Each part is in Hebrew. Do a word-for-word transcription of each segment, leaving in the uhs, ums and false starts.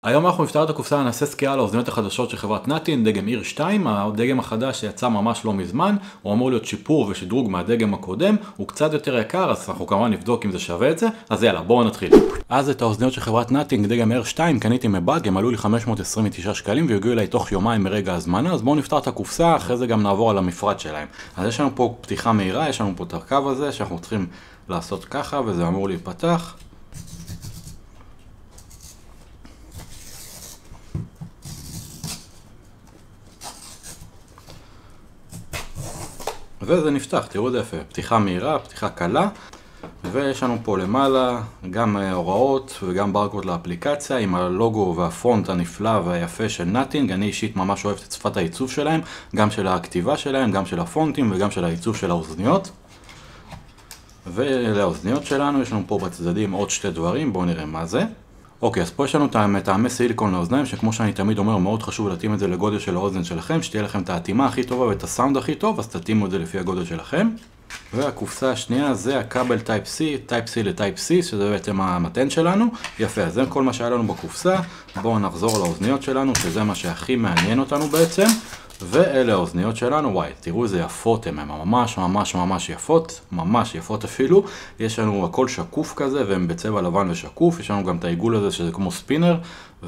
היום אנחנו נפתח את הקופסה, נעשה סקירה על האוזניות החדשות של חברת נאטין, דגם איר שתיים, הדגם החדש שיצא ממש לא מזמן, הוא אמור להיות שיפור ושדרוג מהדגם הקודם, הוא קצת יותר יקר, אז אנחנו כמובן נבדוק אם זה שווה את זה, אז יאללה, בואו נתחיל. אז את האוזניות של חברת נאטין, דגם איר שתיים, קניתי מבאג, הם עלו לי חמש מאות עשרים ותשעה שקלים והגיעו אליי תוך יומיים מרגע הזמנה, אז בואו נפתח את הקופסה, אחרי זה גם נעבור על המפרט שלהם. אז יש לנו פה פתיחה מהירה, יש לנו פה את הקו הזה שאנחנו צריכים לעשות ככה, וזה אמור להיפתח. וזה נפתח, תראו את זה יפה, פתיחה מהירה, פתיחה קלה, ויש לנו פה למעלה גם הוראות וגם ברקוד לאפליקציה עם הלוגו והפונט הנפלא והיפה של נאטינג. אני אישית ממש אוהבת את שפת העיצוב שלהם, גם של הכתיבה שלהם, גם של הפונטים וגם של העיצוב של האוזניות. ולאוזניות שלנו יש לנו פה בצדדים עוד שתי דברים, בואו נראה מה זה. אוקיי, אז פה יש לנו טעמי סיליקון לאוזניים, שכמו שאני תמיד אומר, מאוד חשוב להתאים את זה לגודל של האוזן שלכם, שתהיה לכם את ההתאמה הכי טובה ואת הסאונד הכי טוב, אז תתאימו את זה לפי הגודל שלכם. והקופסה השנייה זה הכבל טייפ C, טייפ C לטייפ C, שזה בעצם המתן שלנו. יפה, אז זה כל מה שהיה לנו בקופסה. בואו נחזור לאוזניות שלנו, שזה מה שהכי מעניין אותנו בעצם. ואלה האוזניות שלנו, וואי, תראו איזה יפות הן, הן ממש ממש ממש יפות, ממש יפות אפילו. יש לנו הכל שקוף כזה, והן בצבע לבן ושקוף, יש לנו גם את העיגול הזה שזה כמו ספינר,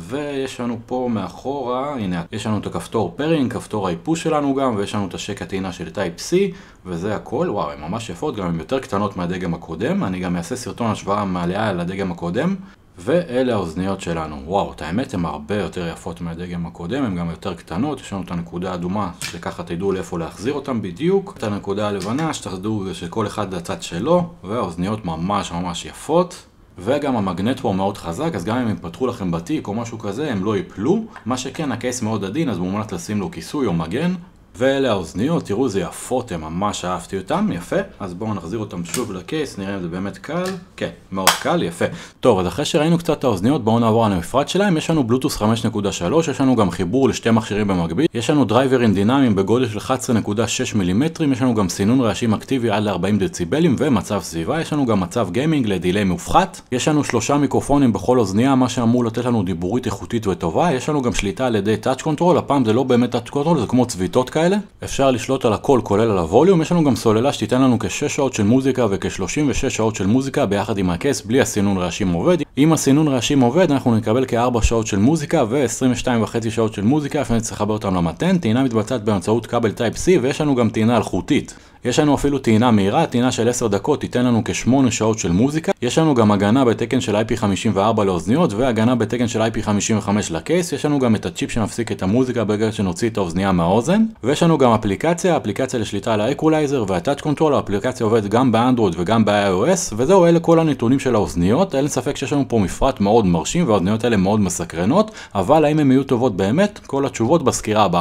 ויש לנו פה מאחורה, הנה, יש לנו את הכפתור פרינג, כפתור האיפוש שלנו גם, ויש לנו את השק הטעינה של טייפ C, וזה הכל, וואו, הן ממש יפות, גם הן יותר קטנות מהדגם הקודם, אני גם אעשה סרטון השוואה מלאה על הדגם הקודם. ואלה האוזניות שלנו. וואו, את האמת הן הרבה יותר יפות מהדגם הקודם, הן גם יותר קטנות, יש לנו את הנקודה האדומה, שככה תדעו לאיפה להחזיר אותם בדיוק, את הנקודה הלבנה, שתדעו שכל אחד לצד שלו, והאוזניות ממש ממש יפות. וגם המגנט פה מאוד חזק, אז גם אם הם פתחו לכם בתיק או משהו כזה, הם לא ייפלו. מה שכן, הקייס מאוד עדין, אז מומלץ לשים לו כיסוי או מגן. ואלה האוזניות, תראו זה יפות, הם ממש אהבתי אותם, יפה. אז בואו נחזיר אותם שוב לקייס, נראה אם זה באמת קל. כן, מאוד קל, יפה. טוב, אז אחרי שראינו קצת את האוזניות, בואו נעבור על המפרט שלהם. יש לנו בלוטוס חמש נקודה שלוש, יש לנו גם חיבור לשתי מכשירים במקביל. יש לנו דרייברים דינמיים בגודל של אחת עשרה נקודה שש מילימטרים, יש לנו גם סינון רעשים אקטיבי עד ל-ארבעים דציבלים ומצב סביבה. יש לנו גם מצב גיימינג לדילי מופחת. יש לנו שלושה מיקרופונים בכל אוזניה, מה שאמור לתת לנו דיבורית איכותית וטובה. יש לנו גם שליטה על ידי טאץ' קונטרול, הפעם זה לא באמת טאץ' קונטרול, זה כמו צביטות כאלה. אפשר לשלוט על הכל כולל על הווליום. יש לנו גם סוללה שתיתן לנו כשש שעות של מוזיקה וכ-שלושים ושש שעות של מוזיקה ביחד עם הקייס בלי הסינון רעשים עובד. אם הסינון רעשים עובד אנחנו נקבל כ-ארבע שעות של מוזיקה ו-עשרים ושתיים וחצי שעות של מוזיקה, לפני צריך לחבר אותם למתן. טעינה מתבצעת באמצעות כבל טייפ C ויש לנו גם טעינה אלחוטית. יש לנו אפילו טעינה מהירה, טעינה של עשר דקות תיתן לנו כשמונה שעות של מוזיקה. יש לנו גם הגנה בתקן של איי פי חמישים וארבע לאוזניות והגנה בתקן של איי פי חמישים וחמש לקייס. יש לנו גם את הצ'יפ שמפסיק את המוזיקה ברגע שנוציא את האוזנייה מהאוזן. ויש לנו גם אפליקציה, אפליקציה לשליטה על האקולייזר והטאץ' קונטרול. האפליקציה עובדת גם באנדרואיד וגם ב-iOS, וזהו, אלה כל הנתונים של האוזניות. אין ספק שיש לנו פה מפרט מאוד מרשים והאוזניות האלה מאוד מסקרנות, אבל האם הן יהיו טובות באמת? כל התשובות בסקירה הבאה.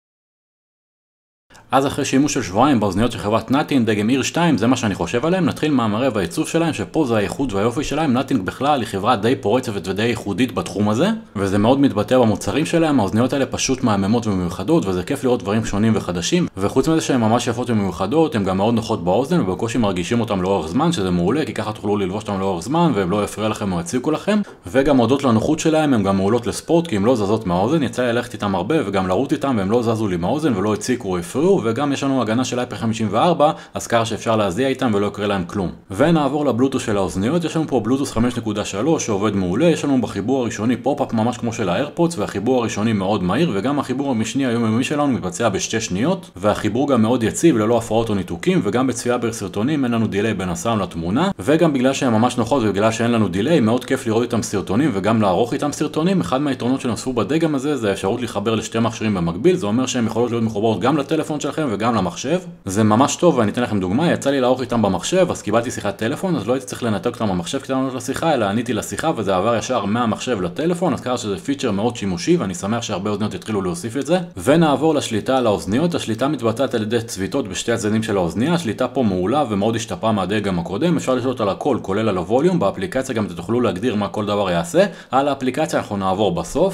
אז אחרי שימוש של שבועיים באוזניות של חברת נאטינג, דגם איר שתיים, זה מה שאני חושב עליהם. נתחיל מהמראה והעיצוב שלהם, שפה זה האיכות והיופי שלהם. נאטינג בכלל היא חברה די פורצת ודי ייחודית בתחום הזה, וזה מאוד מתבטא במוצרים שלהם. האוזניות האלה פשוט מהממות ומיוחדות, וזה כיף לראות דברים שונים וחדשים. וחוץ מזה שהן ממש יפות ומיוחדות, הן גם מאוד נוחות באוזן, ובקושי מרגישים אותם לאורך זמן, שזה מעולה, כי ככה תוכלו ללבוש אותם לאורך זמן, והם לא יפריע לכם או יציקו לכם. וגם הודות לנוחות שלהם, הן גם מעולות לספורט, כי הן לא זזות מהאוזן. יצא לי ללכת איתם הרבה וגם לרוץ איתם, והם לא זזו לי מהאוזן ולא יציקו או יפריעו. וגם יש לנו הגנה של איי פי חמישים וארבע, אז ככה שאפשר להזיע איתם ולא יקרה להם כלום. ונעבור לבלוטוס של האוזניות. יש לנו פה בלוטוס חמש נקודה שלוש שעובד מעולה. יש לנו בחיבור הראשוני פופ-אפ ממש כמו של האיירפודס, והחיבור הראשוני מאוד מהיר, וגם החיבור המשני היומיומי שלנו מתבצע בשתי שניות, והחיבור גם מאוד יציב ללא הפרעות או ניתוקים, וגם בצפייה בסרטונים אין לנו דיליי בין הסאונד לתמונה, וגם בגלל שהן ממש נוחות ובגלל שאין לנו דיליי, מאוד כיף לראות איתם סרטונים וגם לערוך איתם סרטונים. אחד מהיתרונות שנוספו בדגם הזה זה האפשרות לחבר לשתי מכשירים במקביל. זה אומר שהן יכולות להיות מחוברות גם לטלפון שלכם וגם למחשב. זה ממש טוב, ואני אתן לכם דוגמה. יצא לי לערוך איתם במחשב, אז קיבלתי שיחת טלפון, אז לא הייתי צריך לנתק אותם במחשב כדי לענות לשיחה, אלא עניתי לשיחה וזה עבר ישר מהמחשב לטלפון. אז ככה שזה פיצ'ר מאוד שימושי, ואני שמח שהרבה אוזניות יתחילו להוסיף את זה. ונעבור לשליטה על האוזניות. השליטה מתבצעת על ידי צביטות בשתי הצדדים של האוזניה. השליטה פה מעולה ומאוד השתפרה מהדגם הקודם. אפשר לשלוט על הכל כולל על הווליום. באפליקציה גם תוכלו להגדיר מה כל דבר יעשה. על האפליקציה אנחנו נעבור בסוף.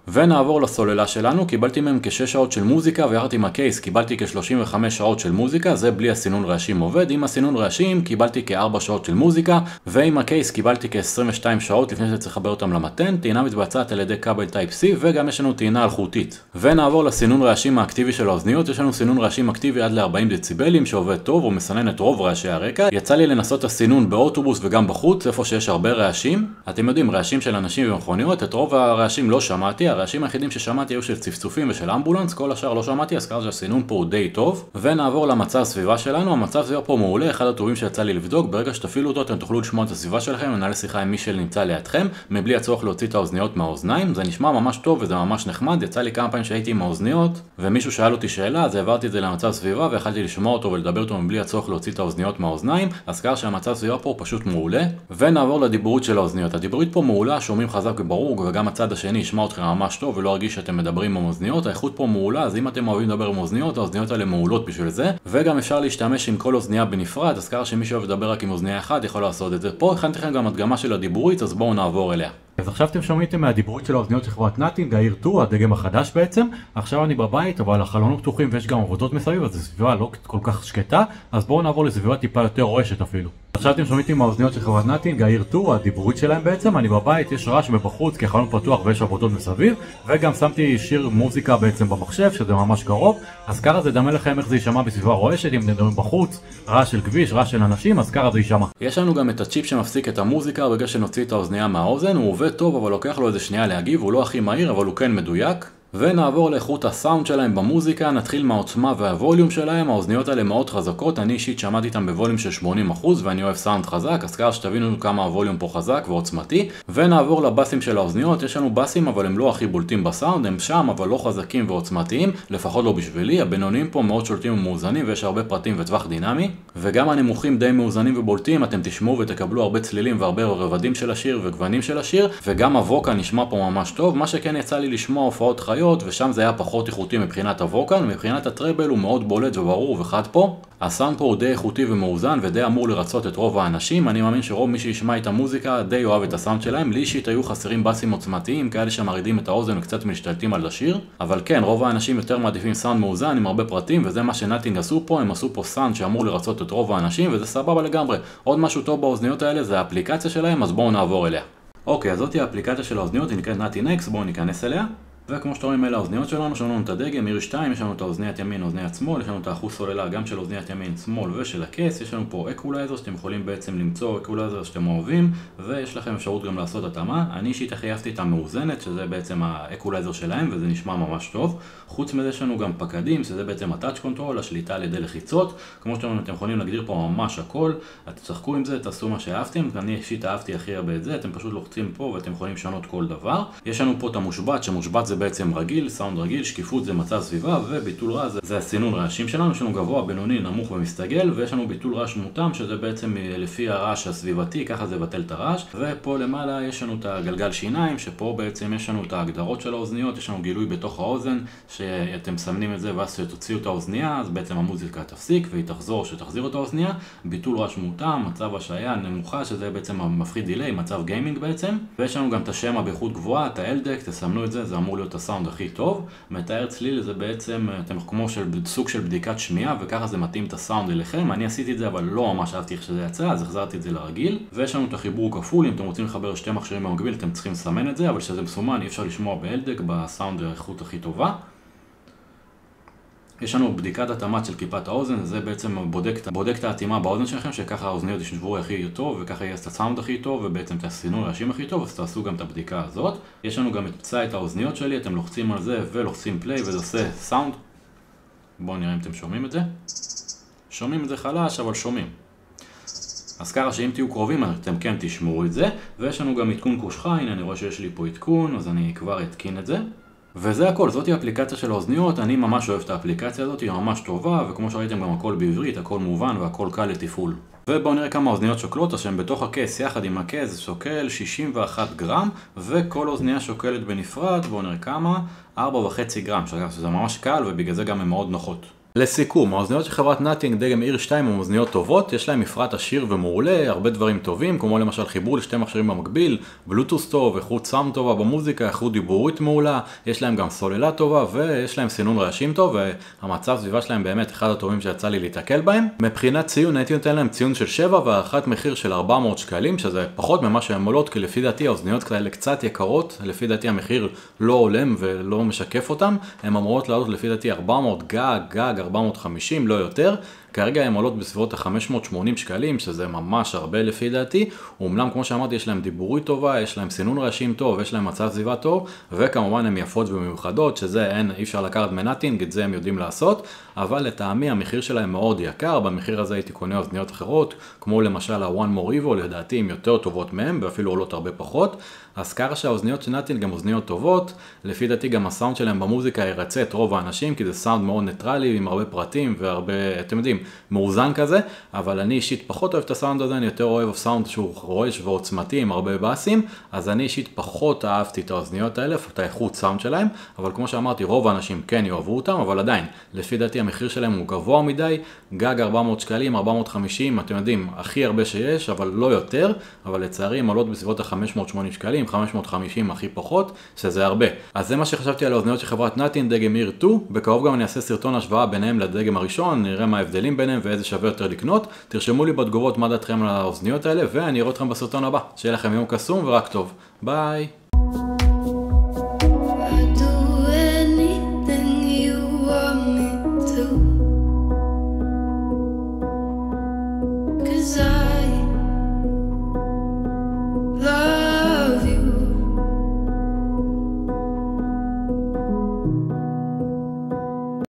ונעבור לסוללה שלנו, קיבלתי מהם כשש שעות של מוזיקה, ויחד עם הקייס קיבלתי כ-שלושים וחמש שעות של מוזיקה, זה בלי הסינון רעשים עובד. עם הסינון רעשים קיבלתי כ-ארבע שעות של מוזיקה, ועם הקייס קיבלתי כ-עשרים ושתיים שעות לפני שצריך לחבר אותם למתן. טעינה מתבצעת על ידי כבל טייפ סי, וגם יש לנו טעינה אלחוטית. ונעבור לסינון רעשים האקטיבי של האוזניות. יש לנו סינון רעשים אקטיבי עד ל-ארבעים דציבלים שעובד טוב, הוא מסנן את רוב רעשי הרקע. יצא לי לנסות את הסינון באוטובוס וגם בחוץ, איפה שיש הרבה רעשים. אתם יודעים, רעשים של אנשים ומכוניות, את רוב הרעשים לא שמעתי. הרעשים היחידים ששמעתי היו של צפצופים ושל אמבולנס, כל השאר לא שמעתי, אז ככה שהסינון פה הוא די טוב. ונעבור למצב סביבה שלנו. המצב סביבה פה מעולה, אחד הטובים שיצא לי לבדוק. ברגע שתפעילו אותו אתם תוכלו לשמוע את הסביבה שלכם, לנהל שיחה עם מי שנמצא לידכם, מבלי הצורך להוציא את האוזניות מהאוזניים. זה נשמע ממש טוב וזה ממש נחמד. יצא לי כמה פעמים שהייתי עם האוזניות ומישהו שאל אותי שאלה, אז העברתי את זה למצב סביבה ויכלתי לשמוע אותו ולדבר אותו מבלי הצורך להוציא את האוזניות מהאוזניים, אז ככה שהמצב סביבה פה פשוט מעולה. ונעבור לדיבורית של האוזניות. הדיבורית פה מעולה, שומעים חזק וברור, וגם הצד השני ישמע אתכם ממש טוב ולא הרגיש שאתם מדברים עם האוזניות. האיכות פה מעולה, אז אם אתם אוהבים לדבר עם האוזניות, האוזניות האלה מעולות בשביל זה. וגם אפשר להשתמש עם כל אוזניה בנפרד, אז ככה שמי שאוהב לדבר רק עם אוזניה אחת יכול לעשות את זה. פה הכנתי לכם גם הדגמה של הדיבורית, אז בואו נעבור אליה. אז עכשיו אתם שומעים מהדיבורית של האוזניות של חברת נאטינג, האיר שתיים, הדגם החדש בעצם. עכשיו אני בבית, אבל החלונות פתוחים ויש גם עבודות מסביב, אז זו סביבה לא כל כך שקטה, אז בואו נעבור לסביבה טיפה יותר רועשת אפילו. עכשיו אתם שומעים מהאוזניות של חברת נאטינג, האיר שתיים, הדיבורית שלהם בעצם. אני בבית, יש רעש מבחוץ כי החלון פתוח ויש עבודות מסביב, וגם שמתי שיר מוזיקה בעצם במחשב שזה ממש קרוב, אז ככה זה דמה לכם איך זה יישמע בסביבה רועשת. אם מדברים בחוץ, רעש של כביש, רעש של אנשים, אז ככה זה יישמע. יש לנו גם את הצ'יפ שמפסיק את המוזיקה ברגע שנוציא את האוזניה מהאוזן. הוא עובד טוב אבל לוקח לו איזה שנייה להגיב, הוא לא הכי מהיר אבל הוא כן מדויק. ונעבור לאיכות הסאונד שלהם במוזיקה. נתחיל מהעוצמה והווליום שלהם. האוזניות האלה מאוד חזקות, אני אישית שמעתי איתם בווליום של שמונים אחוז ואני אוהב סאונד חזק, אז ככה שתבינו כמה הווליום פה חזק ועוצמתי. ונעבור לבאסים של האוזניות. יש לנו באסים אבל הם לא הכי בולטים בסאונד, הם שם אבל לא חזקים ועוצמתיים, לפחות לא בשבילי. הבינוניים פה מאוד שולטים ומאוזנים ויש הרבה פרטים וטווח דינמי, וגם הנמוכים די מאוזנים ובולטים. אתם תשמעו ותקבלו הרבה צלילים והרבה רבדים של השיר וגוונים של השיר, וגם הווקל נשמע פה ממש טוב. מה שכן יצא לי לשמוע הופעות חיות ושם זה היה פחות איכותי מבחינת הווקל. מבחינת הטראבל הוא מאוד בולט וברור וחד פה. הסאונד פה הוא די איכותי ומאוזן ודי אמור לרצות את רוב האנשים. אני מאמין שרוב מי שישמע את המוזיקה די אוהב את הסאונד שלהם. לי אישית היו חסרים באסים עוצמתיים, כאלה שמרידים את האוזן וקצת משתלטים על השיר, אבל כן, רוב האנשים יותר מעדיפים סאונד מאוזן עם הרבה פרטים, וזה מה שנאטינג עשו פה. הם עשו פה סאונד שאמור לרצות את רוב האנשים וזה סבבה לגמרי. עוד משהו טוב באוזניות האלה זה האפליקציה שלהם, אז בואו נעבור אליה. אוקיי, אז זאת היא האפליקציה של האוזניות, היא נקראת נאטינג אקס, בואו ניכנס אליה. וכמו שאתם רואים, אלה האוזניות שלנו, יש לנו את הדגם, איר שתיים, יש לנו את האוזניית ימין, האוזניית שמאל, יש לנו את האחוז סוללה גם של אוזניית ימין, שמאל ושל הקייס, יש לנו פה אקולייזר שאתם יכולים בעצם למצוא אקולייזר שאתם אוהבים, ויש לכם אפשרות גם לעשות התאמה. אני אישית הכי אהבתי את המאוזנת, שזה בעצם האקולייזר שלהם, וזה נשמע ממש טוב. חוץ מזה יש לנו גם פקדים, שזה בעצם הטאץ' קונטרול, השליטה על ידי לחיצות. כמו שאתם רואים, אתם יכולים להגדיר פה ממש הכל. תשחקו עם זה, תעשו מה שאהבתם. אני אישית אהבתי הכי הרבה את זה. אתם פשוט לוחצים פה ואתם יכולים לשנות כל דבר. יש לנו פה את המושבת, שמושבת זה בעצם רגיל, סאונד רגיל, שקיפות זה מצב סביבה, וביטול רעש זה, זה הסינון רעשים שלנו. יש לנו גבוה, בינוני, נמוך ומסתגל, ויש לנו ביטול רעש מותאם, שזה בעצם לפי הרעש הסביבתי, ככה זה בטל את הרעש. ופה למעלה יש לנו את הגלגל שיניים, שפה בעצם יש לנו את ההגדרות של האוזניות, יש לנו גילוי בתוך האוזן, שאתם מסמנים את זה ואז שתוציאו את האוזנייה, אז בעצם המוזיקה תפסיק והיא תחזור שתחזיר את האוזנייה. ביטול רעש מותאם, מצב השעיה נמוכה, שזה בעצם המפחיד דיליי, מצב גיימינג בעצם. ויש לנו גם את השם באיכות גבוהה, את ה-אל דק, תסמנו את זה, זה אמור להיות הסאונד הכי טוב. מתאר צליל זה בעצם אתם כמו של סוג של בדיקת שמיעה, וככה זה מתאים את הסאונד אליכם. אני עשיתי את זה אבל לא ממש אהבתי איך שזה יצא, אז החזרתי את זה לרגיל. ויש לנו את החיבור כפול, אם אתם רוצים לחבר שתי מכשירים במקביל אתם צריכים לסמן את זה, אבל שזה מסומן אי אפשר לשמוע ב-אל דק בסאונד האיכות הכי טובה. יש לנו בדיקת התאמת של כיפת האוזן, זה בעצם בודק, בודק את האטימה באוזן שלכם, שככה האוזניות ישבו הכי טוב, וככה יהיה את הסאונד הכי טוב, ובעצם את הסינון רעשים הכי טוב, אז תעשו גם את הבדיקה הזאת. יש לנו גם את פצע את האוזניות שלי, אתם לוחצים על זה ולוחצים פליי, וזה עושה סאונד. בואו נראה אם אתם שומעים את זה. שומעים את זה חלש, אבל שומעים. אז ככה שאם תהיו קרובים, אתם כן תשמעו את זה. ויש לנו גם עדכון קושחה, הנה אני רואה שיש לי פה עדכון, אז אני כבר אתקין את זה. וזה הכל, זאת היא האפליקציה של האוזניות. אני ממש אוהב את האפליקציה הזאת, היא ממש טובה, וכמו שראיתם גם הכל בעברית, הכל מובן והכל קל לתפעול. ובואו נראה כמה האוזניות שוקלות, אז שהן בתוך הקייס יחד עם הקייס שוקל שישים ואחד גרם, וכל אוזניה שוקלת בנפרד, בואו נראה כמה, ארבע וחצי גרם, שזה ממש קל ובגלל זה גם הן מאוד נוחות. לסיכום, האוזניות של חברת נאטינג דגם איר שתיים הן אוזניות טובות, יש להם מפרט עשיר ומעולה, הרבה דברים טובים, כמו למשל חיבור לשתי מכשירים במקביל, בלוטוס טוב, איכות סאונד טובה במוזיקה, איכות דיבורית מעולה, יש להם גם סוללה טובה ויש להם סינון רעשים טוב, והמצב סביבה שלהם באמת אחד הטובים שיצא לי להתקל בהם. מבחינת ציון הייתי נותן להם ציון של שבע והערכת מחיר של ארבע מאות שקלים, שזה פחות ממה שהן עולות, כי לפי דעתי האוזניות כאלה קצת יקרות, לפי דעתי המחיר לא הולם ולא משקף אותם, הן אמורות לעלות לפי דעתי ארבע מאות גג, גג ארבע מאות וחמישים, לא יותר. כרגע הן עולות בסביבות ה-חמש מאות ושמונים שקלים, שזה ממש הרבה לפי דעתי. אומנם, כמו שאמרתי, יש להם דיבורית טובה, יש להם סינון רעשים טוב, יש להם מצב סביבה טוב, וכמובן הן יפות ומיוחדות, שזה אין, אי אפשר לקחת מנאטינג, את זה הם יודעים לעשות, אבל לטעמי המחיר שלהם מאוד יקר, במחיר הזה הייתי קונה אוזניות אחרות, כמו למשל ה-One More Evo, לדעתי הן יותר טובות מהם, ואפילו עולות הרבה פחות. אז ככה שהאוזניות של נאטינג גם אוזניות טובות, לפי דעתי גם הסאונד שלהם במוזיקה ירצה את רוב האנשים, כי זה סאונד מאוד ניטרלי, עם הרבה פרטים והרבה, אתם יודעים, מאוזן כזה, אבל אני אישית פחות אוהב את הסאונד הזה, אני יותר אוהב סאונד שהוא רועש ועוצמתי עם הרבה בסים, אז אני אישית פחות אהבתי את האוזניות האלה, את האיכות סאונד שלהם, אבל כמו שאמרתי, רוב האנשים כן יאהבו אותם, אבל עדיין, לפי דעתי המחיר שלהם הוא גבוה מדי, גג ארבע מאות שקלים, ארבע מאות וחמישים, אתם יודעים, הכי הרבה שיש, אבל לא יותר, אבל לצערי הם עולות בסביבות ה-חמש מאות ושמונים שקלים, חמש מאות וחמישים הכי פחות, שזה הרבה. אז זה מה שחשבתי על האוזניות של חברת נאטינג, דגם איר שתיים, בקרוב גם אני אעשה סרטון השוואה ביניהם לדגם הראשון, נראה מה ההבדלים ביניהם ואיזה שווה יותר לקנות. תרשמו לי בתגובות מה דעתכם על האוזניות האלה, ואני אראה אתכם בסרטון הבא. שיהיה לכם יום קסום ורק טוב. ביי!